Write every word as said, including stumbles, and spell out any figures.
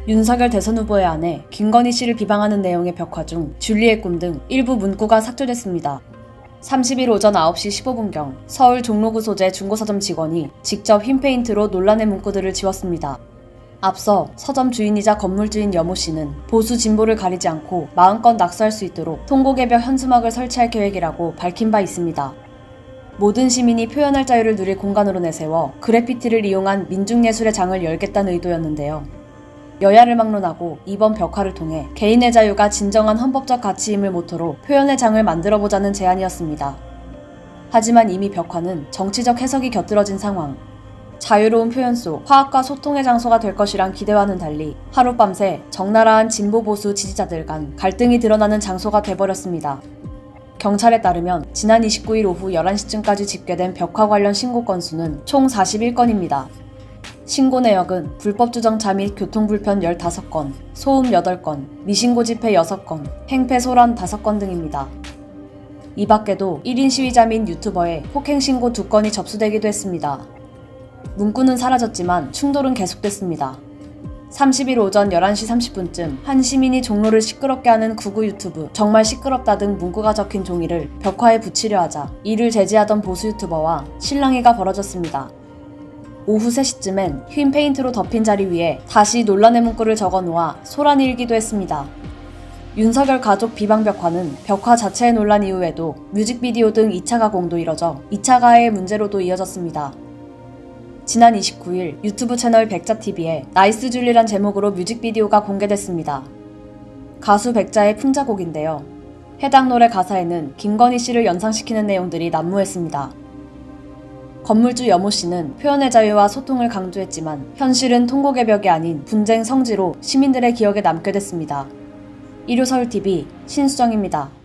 윤석열 대선 후보의 아내 김건희 씨를 비방하는 내용의 벽화 중 줄리의 꿈 등 일부 문구가 삭제됐습니다. 삼십일 오전 아홉 시 십오 분경 서울 종로구 소재 중고서점 직원이 직접 흰 페인트로 논란의 문구들을 지웠습니다. 앞서 서점 주인이자 건물주인 여모 씨는 보수 진보를 가리지 않고 마음껏 낙서할 수 있도록 통곡의 벽 현수막을 설치할 계획이라고 밝힌 바 있습니다. 모든 시민이 표현할 자유를 누릴 공간으로 내세워 그래피티를 이용한 민중예술의 장을 열겠다는 의도였는데요. 여야를 막론하고 이번 벽화를 통해 개인의 자유가 진정한 헌법적 가치임을 모토로 표현의 장을 만들어보자는 제안이었습니다. 하지만 이미 벽화는 정치적 해석이 곁들어진 상황, 자유로운 표현 속 화합과 소통의 장소가 될 것이란 기대와는 달리 하룻밤새 적나라한 진보 보수 지지자들 간 갈등이 드러나는 장소가 돼버렸습니다. 경찰에 따르면 지난 이십구 일 오후 열한 시쯤까지 집계된 벽화 관련 신고 건수는 총 사십일 건입니다. 신고 내역은 불법 주정차 및 교통불편 열다섯 건, 소음 여덟 건, 미신고 집회 여섯 건, 행패 소란 다섯 건 등입니다. 이 밖에도 일 인 시위자 및 유튜버의 폭행 신고 두 건이 접수되기도 했습니다. 문구는 사라졌지만 충돌은 계속됐습니다. 삼십 일 오전 열한 시 삼십 분쯤 한 시민이 종로를 시끄럽게 하는 구구 유튜브 정말 시끄럽다 등 문구가 적힌 종이를 벽화에 붙이려 하자 이를 제지하던 보수 유튜버와 실랑이가 벌어졌습니다. 오후 세 시쯤엔 흰 페인트로 덮인 자리 위에 다시 논란의 문구를 적어 놓아 소란이 일기도 했습니다. 윤석열 가족 비방 벽화는 벽화 자체의 논란 이후에도 뮤직비디오 등 이 차 가공도 이뤄져 이 차 가해의 문제로도 이어졌습니다. 지난 이십구 일 유튜브 채널 백자티비에 나이스 줄리란 제목으로 뮤직비디오가 공개됐습니다. 가수 백자의 풍자곡인데요. 해당 노래 가사에는 김건희 씨를 연상시키는 내용들이 난무했습니다. 건물주 여모 씨는 표현의 자유와 소통을 강조했지만 현실은 통곡의 벽이 아닌 분쟁 성지로 시민들의 기억에 남게 됐습니다. 일요서울티비 신수정입니다.